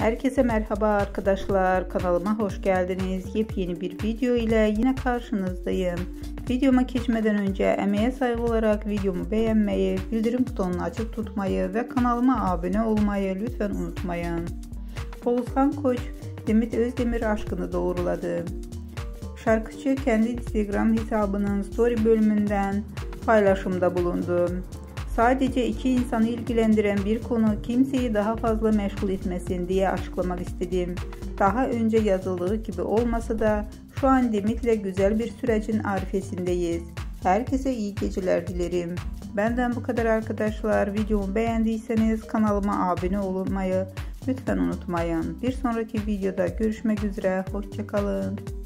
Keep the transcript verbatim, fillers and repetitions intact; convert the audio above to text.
Herkese merhaba arkadaşlar, kanalıma hoş geldiniz. Yepyeni bir video ile yine karşınızdayım. Videoma geçmeden önce emeğe saygı olarak videomu beğenmeyi, bildirim butonunu açık tutmayı ve kanalıma abone olmayı lütfen unutmayın. Oğuzhan Koç, Demet Özdemir aşkını doğruladı. Şarkıcı kendi Instagram hesabının story bölümünden paylaşımda bulundu. Sadece iki insanı ilgilendiren bir konu kimseyi daha fazla meşgul etmesin diye açıklamak istedim. Daha önce yazıldığı gibi olmasa da şu an Demet'le güzel bir sürecin arifesindeyiz. Herkese iyi geceler dilerim. Benden bu kadar arkadaşlar. Videomu beğendiyseniz kanalıma abone olmayı lütfen unutmayın. Bir sonraki videoda görüşmek üzere. Hoşça kalın.